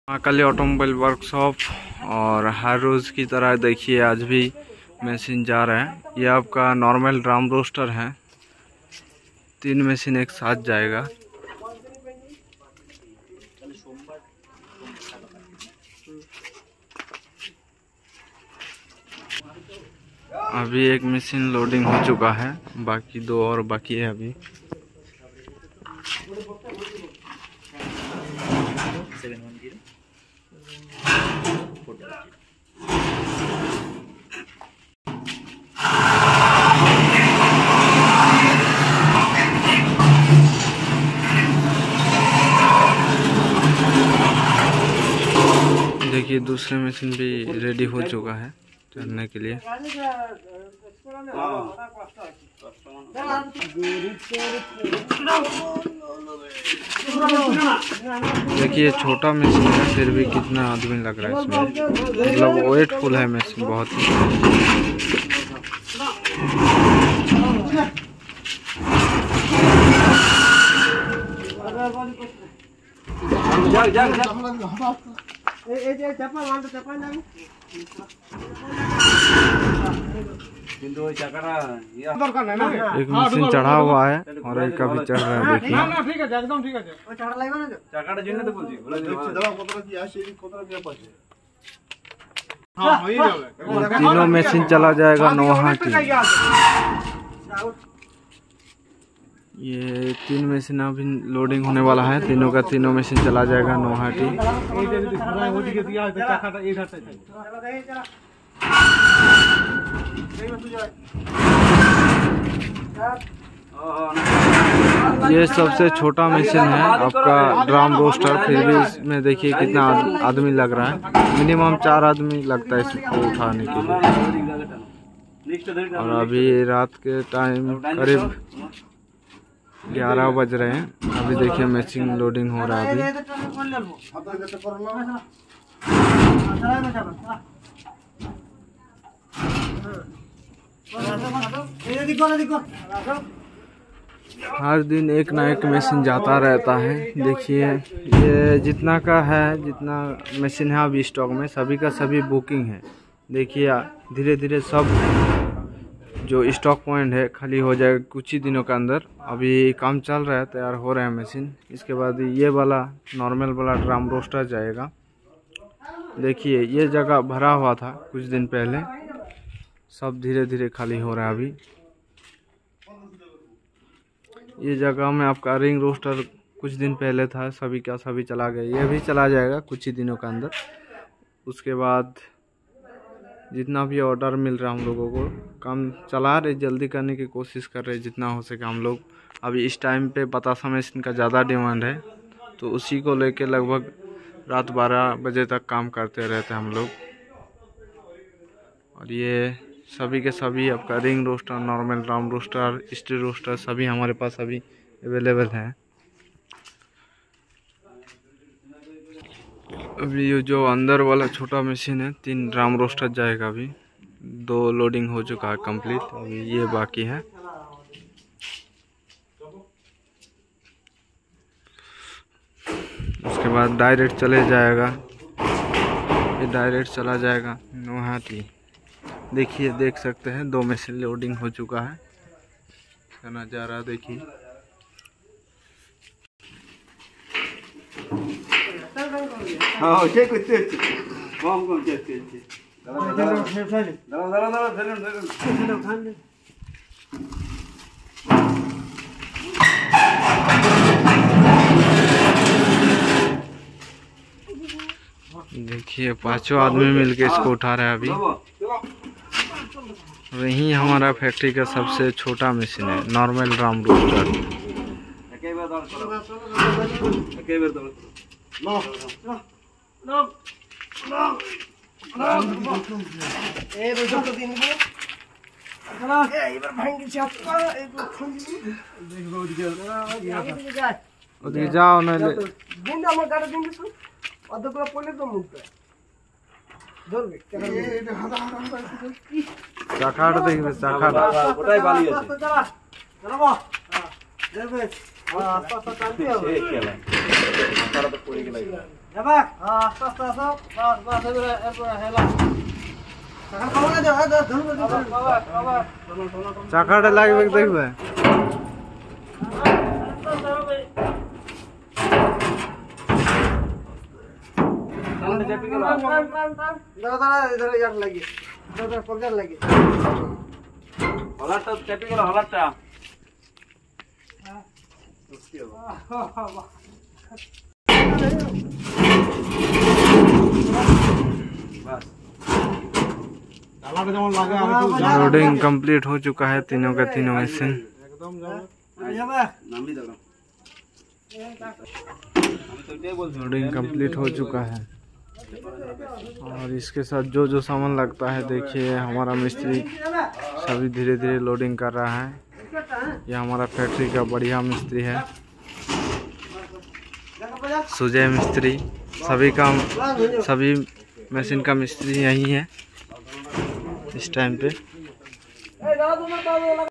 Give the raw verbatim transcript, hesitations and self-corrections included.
Mahakali automobile workshop. और हर रोज़ की तरह देखिए आज भी मशीन जा रहा है। ये आपका नॉर्मल ड्रम रोस्टर है, तीन मशीन एक साथ जाएगा। अभी एक मशीन लोडिंग हो चुका है, बाकी दो और बाकी है अभी। देखिए दूसरे मशीन भी रेडी हो चुका है चलने के लिए। देखिए छोटा मशीन है फिर भी कितना आदमी लग रहा है इसमें, मतलब वेटफुल है मशीन बहुत ही। एक मशीन चढ़ा हुआ है और एक अभी चढ़ रहा है। देखिए तीनों मशीन चला जाएगा नौहाटी। ये तीन मशीन अभी लोडिंग होने वाला है, तीनों का तीनों मशीन चला जाएगा नौहाटी। ये सबसे छोटा मशीन है आपका ड्रम रोस्टर, फिर भी इसमें देखिए कितना आदमी लग रहा है। मिनिमम चार आदमी लगता है इसको उठाने के लिए। और अभी रात के टाइम करीब ग्यारह बज रहे हैं। अभी देखिए मशीन लोडिंग हो रहा है अभी। हर दिन एक ना एक मशीन जाता रहता है। देखिए ये जितना का है, जितना मशीन है अभी स्टॉक में, सभी का सभी बुकिंग है। देखिए धीरे धीरे सब जो स्टॉक पॉइंट है खाली हो जाएगा कुछ ही दिनों के अंदर। अभी काम चल रहा है, तैयार हो रहा है मशीन। इसके बाद ये वाला नॉर्मल वाला ड्रम रोस्टर जाएगा। देखिए ये जगह भरा हुआ था कुछ दिन पहले, सब धीरे धीरे खाली हो रहा है अभी। ये जगह में आपका रिंग रोस्टर कुछ दिन पहले था, सभी का सभी चला गया। ये भी चला जाएगा कुछ ही दिनों के अंदर। उसके बाद जितना भी ऑर्डर मिल रहा है हम लोगों को, काम चला रहे, जल्दी करने की कोशिश कर रहे जितना हो सके हम लोग। अभी इस टाइम पे बतासा मशीन का ज़्यादा डिमांड है, तो उसी को लेके लगभग रात बारह बजे तक काम करते रहते हैं हम लोग। और ये सभी के सभी आपका ring roaster, normal drum roaster, steel roaster सभी हमारे पास अभी अवेलेबल है। अभी ये जो अंदर वाला छोटा मशीन है, तीन ड्रम रोस्टर जाएगा। अभी दो लोडिंग हो चुका है कंप्लीट, अभी ये बाकी है। उसके बाद डायरेक्ट चले जाएगा, ये डायरेक्ट चला जाएगा नौहाटी। देखिए देख सकते हैं दो मशीन लोडिंग हो चुका है, इसका नज़ारा देखिए। हाँ ठीक करते हैं, कौन कौन करते हैं? दादा दादा दादा दादा चलो चलो खान दे। देखिए पांचों आदमी मिलके इसको उठा रहे हैं अभी। वही हमारा फैक्ट्री का सबसे छोटा मशीन है, नॉर्मल ड्रम रोस्टर। जाओ ना চাকাটা দেখবে চাকাটা ওটাই বালি আছে চলো দেখবে আস্তে আস্তে চালতে হবে এই খেলা মাথাটা তো পড়ে গেল। চাকাটা লাগবে দেখবে। হলারটা চেপে গেল হলারটা लोडिंग कंप्लीट हो चुका है तीनों का तीनों मशीन। लोडिंग कंप्लीट हो चुका है और इसके साथ जो जो सामान लगता है देखिए हमारा मिस्त्री सभी धीरे धीरे लोडिंग कर रहा है। यह हमारा फैक्ट्री का बढ़िया मिस्त्री है सुजय मिस्त्री। सभी का सभी मशीन का मिस्त्री यही है इस टाइम पे।